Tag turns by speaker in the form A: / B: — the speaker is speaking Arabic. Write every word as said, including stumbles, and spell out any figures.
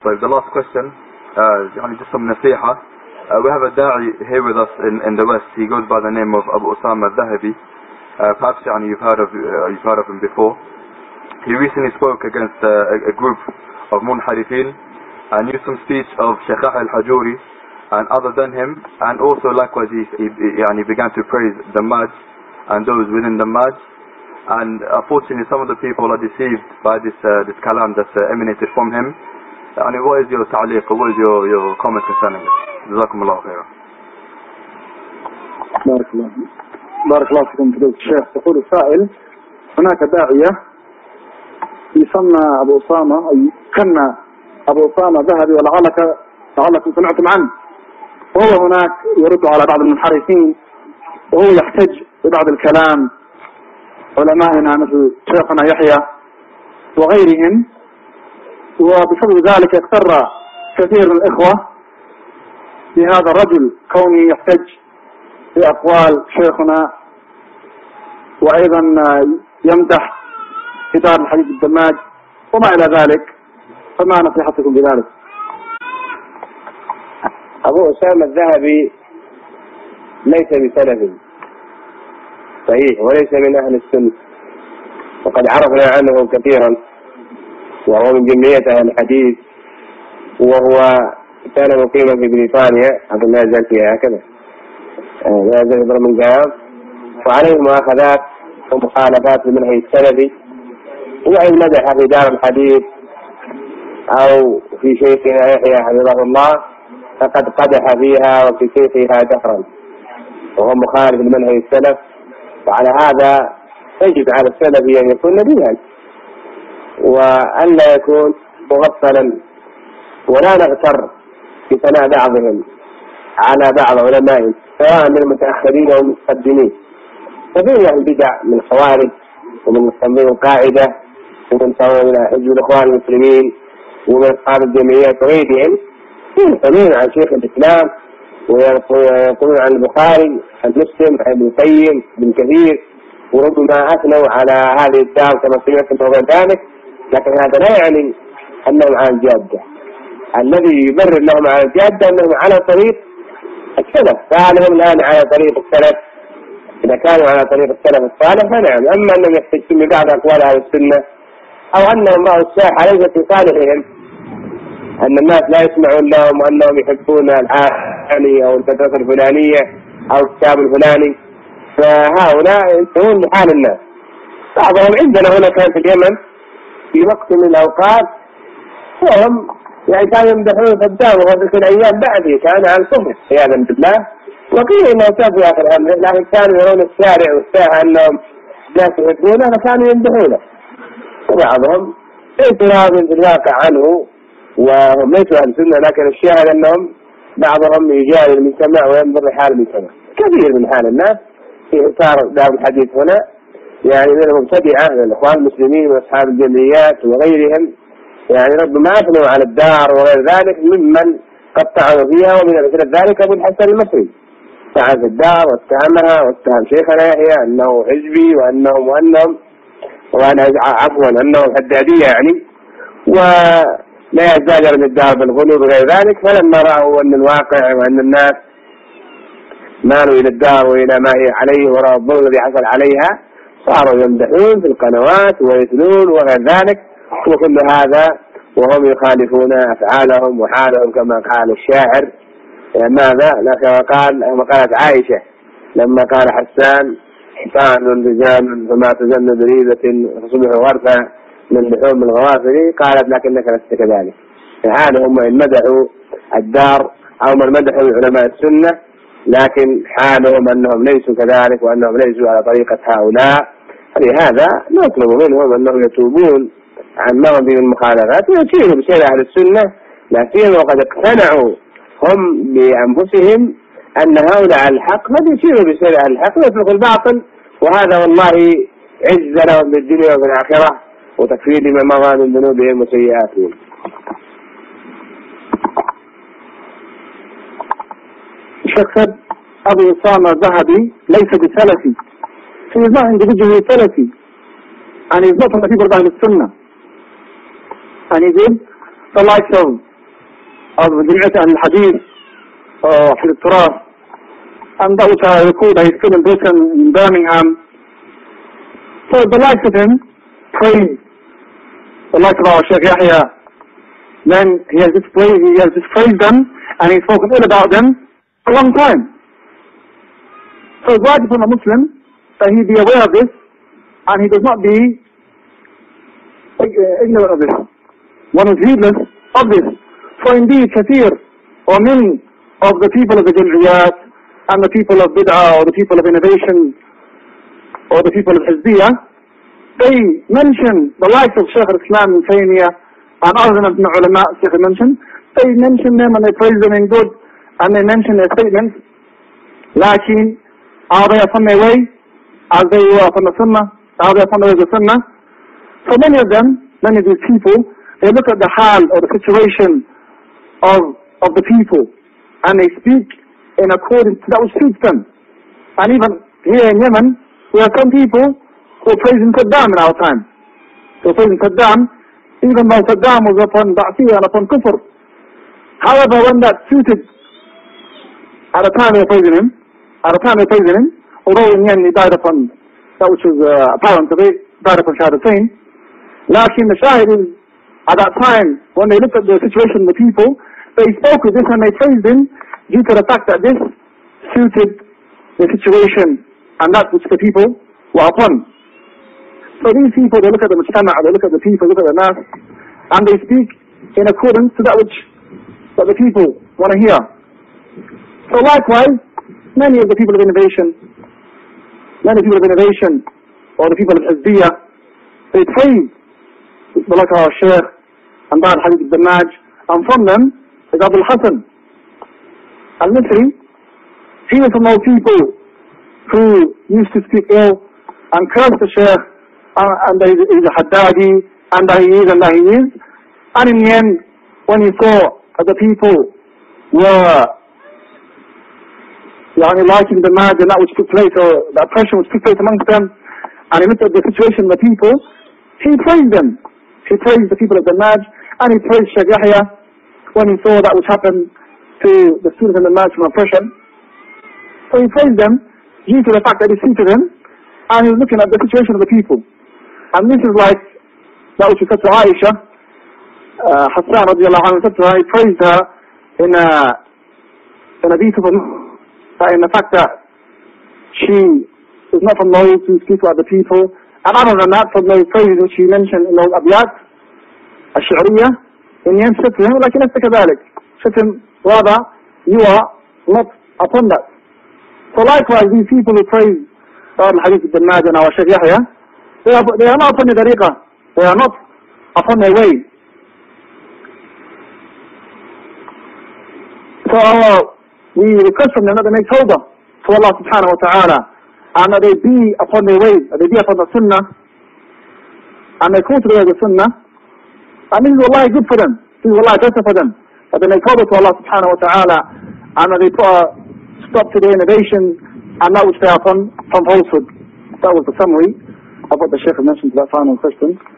A: So the last question, uh, just some nasiha. Uh, we have a da'i here with us in, in the West. He goes by the name of Abu Usama al-Dhahabi. Uh, perhaps yani, you've heard of uh, you've heard of him before. He recently spoke against uh, a, a group of munharifin and used some speech of Sheikh al-Hajuri and other than him, and also likewise he, he, he began to praise the Maj and those within the Maj. And unfortunately some of the people are deceived by this uh, this kalam that's uh, emanated from him. And what is your ta'liq, what is your, your comment concerning it? جزاكم الله خيرا.
B: بارك الله بارك الله فيكم فضيلة الشيخ. يقول السائل: هناك داعية يسمى أبو أسامة، أي كنا أبو أسامة ذهبي، ولعلك لعلكم سمعتم عنه، وهو هناك يرد على بعض المنحرفين وهو يحتج ببعض الكلام علمائنا مثل شيخنا يحيى وغيرهم، وبسبب ذلك اقتر كثير من الإخوة بهذا الرجل كونه يحتج بأقوال شيخنا، وأيضا يمدح كتاب الحديث الدماج وما إلى ذلك. فما نصيحتكم بذلك؟
C: أبو أسامة الذهبي ليس بسلف صحيح وليس من أهل السنة، وقد عرفنا عنه كثيرا، وهو من جمعية أهل الحديث، وهو كان مقيما في بريطانيا، أظن لا يزال فيها هكذا، لا يزال في برمنغهام، وعليه مؤاخذات ومخالفات بالمنهج السلفي، وإن مدح في دار الحديث أو في شيخنا يحيى حفظه الله فقد قدح فيها وفي شيخها دهرا، وهو مخالف المنهج السلف. وعلى هذا يجب على السلفي أن يكون نبيا، وأن لا يكون مغفلا، ولا نغتر بثناء بعضهم على بعض علمائهم سواء من المتأخرين أو المتقدمين. ففيه البدع من خوارج ومن مستنبط القاعدة ومن حزب الإخوان المسلمين ومن أصحاب الجمعيات وغيرهم ينقلون عن شيخ الإسلام ويقولون عن البخاري عن مسلم عن ابن القيم بن كثير، وربما أثنوا على هذه الدار كما سمعتم وغير ذلك، لكن هذا لا يعني أنهم على الجادة. الذي يبرر لهم على الجادة أنهم على طريق السلف، فهل هم الآن على طريق السلف؟ إذا كانوا على طريق السلف الصالح فنعم. أما أنهم يحتجون ببعض أقوال أهل السنة أو أنهم رأوا الساحة ليست في صالحهم، أن الناس لا يسمعون لهم وأنهم يحبون العالي أو الفترة الفلانية أو الكتاب الفلاني، فهؤلاء ينتهون لحال الناس. بعضهم عندنا هنا كان في اليمن في وقت من الأوقات وهم يعني كانوا يمدحون صدام، وهذه الأيام بعده كان على الكفر عياذا بالله، وقيل إنه تاب في آخر أمره، لكن كانوا يرون الشارع والساحة أنهم ناس يحبونه فكانوا يمدحونه. وبعضهم اعتراض في الواقع عنه وهم ليسوا أهل السنة، لكن الشاهد أنهم بعضهم يجاري المجتمع وينظر لحال المجتمع. كثير من حال الناس في إطار دار الحديث هنا يعني من المبتدعة من الإخوان المسلمين وأصحاب الجمعيات وغيرهم، يعني ربما أثنوا على الدار وغير ذلك ممن قطعوا فيها، ومن أمثلة ذلك أبو الحسن المصري سعى في الدار واتهمها واتهم شيخنا يحيى أنه حزبي وأنهم وأنهم وأنا عفوا أنه حدادية يعني، ولا يزال من الدار بالغلو وغير ذلك. فلما رأوا أن الواقع وأن الناس مالوا إلى الدار وإلى ما هي عليه ورأوا الظلم الذي حصل عليها صاروا يمدحون في القنوات ويثنون وغير ذلك، وكل هذا وهم يخالفون أفعالهم وحالهم كما قال الشاعر. ماذا؟ لكن قال ما قالت عائشة لما قال حسان: حصان رجال فما تزن بريدة فصبح غرفة من لحوم الغوافل، قالت: لكنك لست كذلك. فحالهم إن مدحوا الدار أو من مدحوا علماء السنة، لكن حالهم أنهم ليسوا كذلك وأنهم ليسوا على طريقة هؤلاء. فلهذا نطلب منهم أنهم يتوبون عن مرض من المخالفات ويسيروا بسير أهل السنة، لا سيما وقد اقتنعوا هم بأنفسهم أن هؤلاء على الحق، فليسيروا بسير أهل الحق ويتركوا الباطل. وهذا والله عز لهم بالدنيا وفي الآخرة وتكفير لما مضى من ذنوبهم وسيئاتهم.
B: شخص أبو أسامة الذهبي ليس بسلفي. He is not individually Salafi, and he is not from the people of Ahlul Sunnah, and he is the likes of of جمعية أهل الحديث في التراث, and that which I recall that he's still in Britain, in Birmingham. So the likes of him praise the likes of our Sheikh Yahya. Then he has displayed, he has dispraised them, and he's spoken ill about them for a long time. So it's right from a Muslim that he be aware of this, and he does not be ignorant of this. One is heedless of this. For indeed, kathir, or many of the people of the Jam'iyat, and the people of Bid'ah, or the people of innovation, or the people of Hizbiyah, they mention the likes of Shaykh al-Islam Ibn Taymiyyah, and other than the ulama, Shaykh mentioned, they mention them and they praise them in good, and they mention their statements. Lakin, are they upon their way, as they were upon the Sunnah? Are they upon the way of the Sunnah? So many of them, many of these people, they look at the hal or the situation of of the people, and they speak in accordance to that which suits them. And even here in Yemen, we have some people who are praising Saddam in our time. Who are praising Saddam, even though Saddam was upon Da'fiyah and upon Kufr. However, when that suited, at the time they were praising him, at the time they were praising him, although in the end he died upon that which was uh, apparent to be, died upon Shahadatain. Lakin the Shahid is, at that time, when they looked at the situation of the people, they spoke with this and they praised him due to the fact that this suited the situation and that which the people were upon. So these people, they look at the mujtama', they look at the people, look at the nas, and they speak in accordance to that which that the people want to hear. So likewise, many of the people of innovation, many people of innovation, or the people of Hizbiyah, they praise the like our Shaykh and Ba'al Hadith al-Damaj, and from them is Abu al-Hasan al-Misri. He was from those people who used to speak ill and curse the Shaykh, uh, and that he's a Haddadi, and that he is, and that he is. And in the end, when he saw that the people were yani, liking the mad and that which took place, or the oppression which took place amongst them, and he looked at the situation of the people, he praised them. He praised the people of the Maj, and he praised Shaykh Yahya when he saw that which happened to the students in the Maj from oppression. So he praised them due to the fact that he suited him, and he was looking at the situation of the people. And this is like that which he said to Aisha, uh, Hassan radiallahu anhu said to her, he praised her in a, in a beautiful, uh, in the fact that she is not from those who speak about the people. And other than that, from those praises which he mentioned in those abiyat, al-Shi'riyah, in the end said to him, like, لَسْتَ كَذَلِكَ, said to him, rather, you are not upon that. So likewise, these people who praise al-Hadith al-Damaj and our Shaykh Yahya, they are, they are not upon the tariqah, they are not upon their way. So uh, we request from them that they make tawbah to Allah subhanahu wa ta'ala, and that they be upon their way, that they be upon the sunnah, and they call to the way of the sunnah. And this is wallahi good for them, this is wallahi better for them, that they make tawbah to Allah subhanahu wa ta'ala, and that they put a stop to their innovation and that which they are upon from falsehood. That was the summary of what the Shaykh mentioned to that final question.